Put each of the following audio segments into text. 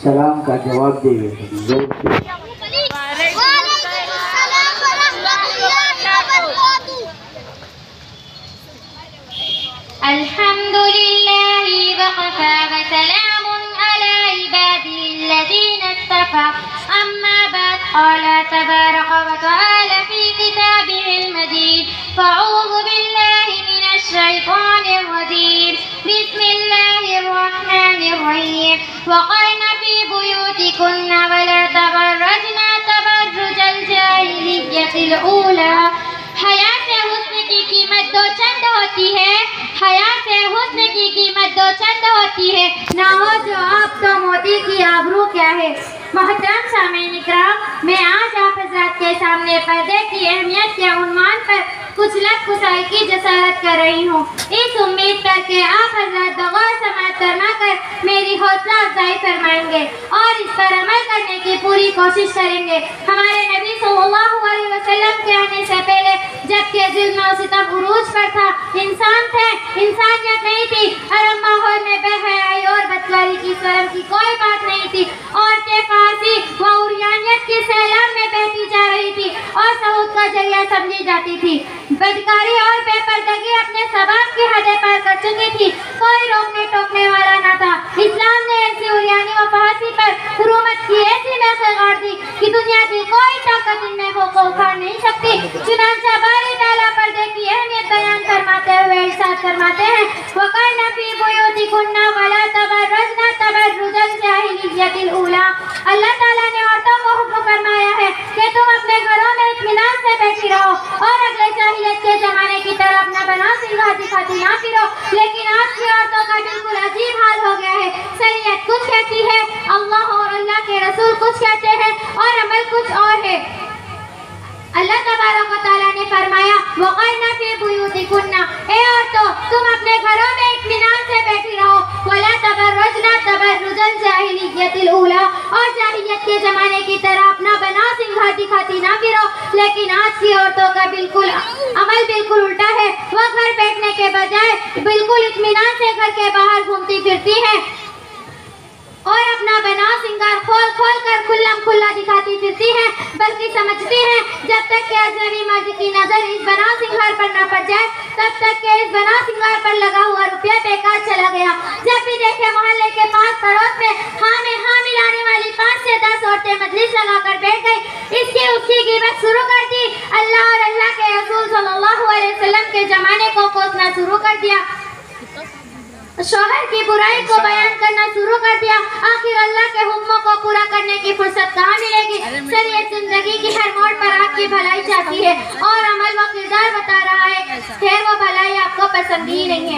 सलाम का जवाब देंगे जोर से। अल्हम्दुलिल्लाहि वक़फ़ा वसलामुन अला इबादिल्लज़ीना इस्तफ़ा अम्मा बाद क़ाल तबारक व तआला फ़ी किताबिहिल मजीद फ़अऊज़ु बिल्लाहि मिनश शैतानिर रजीम बिस्मिल्लाहिर रहमानिर रहीम वक़रना फ़ी बुयूतिकुन्ना वला तबर्रजना तबर्रुजल जाहिलिय्यतिल ऊला। हया से हुस्न की कीमत दो चंद होती है, हया से हुस्न की कीमत दो चंद होती है, ना हो जो आप तो मोती की आबरू क्या है। मोहतरम सामीन इकराम, मैं आज आप हज़रात के सामने पर्दे की अहमियत के उन्वान पर कुछ लफ्ज़ कुसाई की जसारत कर रही हूँ, इस उम्मीद पर कि आप हज़रात बगौर समाअत फरमाकर मेरी हौसला अफजाई फरमाएंगे और इस पर अमल करने की पूरी कोशिश करेंगे। हमारे नबी सल्लल्लाहु अलैहि वसल्लम के आने से पहले जबकि जुल्म और सितम उरूज पर था, इंसान थे, इंसानियत नहीं थी, अरब माहौल में बेहयाई और बदकारी की शर्म की कोई बात नहीं थी। औरतें फांसी व उरियानियत के सैलाब में बहती जा रही थी और सहूद का जरिया समझी जाती थी। बदकारी और बेपर्दगी अपने सबाब की हदें पार कर चुकी थी, कोई रोकने टोकने वाला न था। इस्लाम ने ऐसी उरियानी व फांसी पर हुकूमत की ऐसी महफिल गाड़ दी कि दुनिया की कोई ताकत इन महफों को उखाड़ नहीं सकती। चुनांचे बारी ताला पर्दे की अहमियत बयान फरमाते हुए इरशाद फरमाते हैं, वक़रना फ़ी बुयूतिकुन्ना वला तबर्रजना तबर्रुजल जाहिलिय्यतिल ऊला। अल्लाह ताला ने औरतों को हुक्म फरमाया है कि तुम अपने घरों में इत्मीनान से बैठी रहो और अगले जाहिलियत के जमाने की तरह अपना बना सिंगार दिखाती ना फिरो। लेकिन आज की औरतों का बिल्कुल अजीब हाल हो गया है। शरीयत कुछ कहती है, अल्लाह और अल्लाह के रसूल कुछ कहते हैं और अमल कुछ और है। अल्लाह तबारक व तआला ने फरमाया, वक़रना फ़ी बुयूतिकुन्ना, ए औरतों तुम अपने घरों में इत्मीनान से बैठी रहो, वला तबर्रजना तबर्रुजल जाहिलिय्यतिल ऊला, और जाहिलियत के जमाने की तरह अपना बना सिंगार दिखाती ना फिरो। लेकिन आज की औरतों का अमल बिल्कुल उल्टा है। वह घर बैठने के बजाय बिल्कुल इत्मीनान से घर के बाहर घूमती फिरती है और अपना बना सिंगार खोल खोल कर खुल्लम खुल्ला दिखाती फिरती है, बल्कि समझती है जब तक कि अजनबी मर्द की नजर इस बना सिंगार पर न पड़ जाए तब तक कि इस बना सिंगार पर लगा हुआ रुपया बेकार चला गया। जब भी देखे मोहल्ले के पास पड़ोस में हाँ में हाँ मिलाने वाली 5 से 10 औरतें मजलिस लगाकर बैठ गई, इसकी उसकी गिबत शुरू कर दी, अल्लाह और अल्लाह के रसूल सल्लल्लाहु अलैहि वसल्लम के जमाने को कोसना शुरू कर दिया, शौहर की बुराई को बयान करना शुरू कर दिया। आखिर अल्लाह के हुक्मों को पूरा करने की फुर्सत कहाँ मिलेगी। शरीयत जिंदगी की हर मोड़ पर आपकी भलाई चाहती है और अमल व किरदार बता रहा है, खैर वो भलाई आपको पसंद ही नहीं है।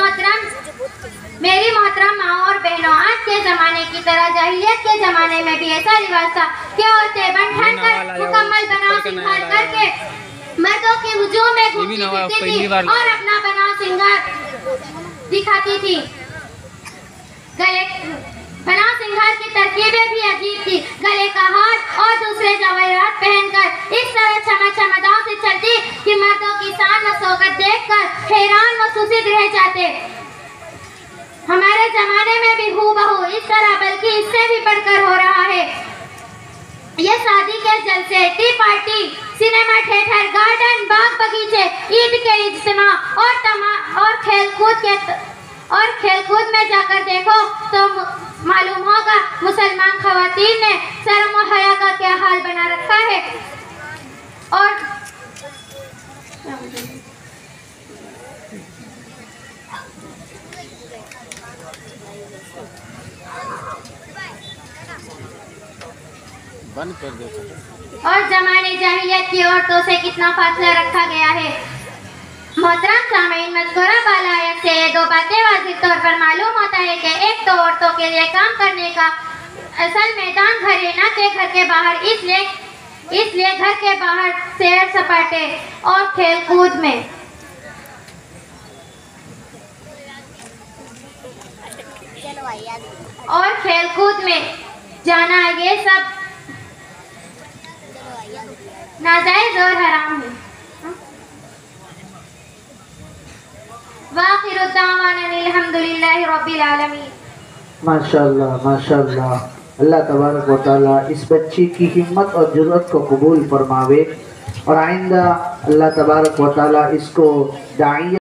मेरी मोहतरम माँ और बहनों, आज के जमाने की तरह जाहिलियत के जमाने में भी ऐसा रिवाज था कि औरतें बन ठन कर मुकम्मल बनाव सिंगार करके मर्दों के हुजूम में घूमती फिरती थी और अपना बनाव सिंगार दिखाती थी। गले बना सिंगार की तरकीबें भी अजीब थी। गले का हार और दूसरे जवाहरात पहनकर इस तरह चमचमदाओं से चलती कि मर्दों की शान व शौकत देखकर हैरान व सुसिद रह जाते। हमारे जमाने में भी हूबहू इस तरह, बल्कि इससे भी बढ़कर हो रहा है। ये शादी के जलसे, tea party, cinema theatre, garden, बाग बगीचे, ईद के इज्तिमा और खेलकूद में जाकर देखो तो मालूम होगा मुसलमान खवातीन ने शर्म और हया का क्या हाल बना रखा है। और बंद कर दो। और जमाने जाहिलियत की औरतों से कितना फासला रखा गया है। मोहतरम सामीन, मज़कूरा बाला आयत से ये दो बातें वाज़िह तौर पर मालूम होता है कि एक तो औरतों के लिए काम करने का असल मैदान घर है, न कि घर के बाहर। इसलिए घर के बाहर सैर सपाटे और खेलकूद में जाना ये सब नाजायज और हराम है। वाखिरु दावाना अनिल हम्दुलिल्लाहि रब्बिल आलमीन। माशाअल्लाह माशाअल्लाह। अल्लाह तबारक व तआला इस बच्ची की हिम्मत और जुर्रत को कबूल फरमावे और आइंदा अल्लाह तबारक व तआला इसको दाई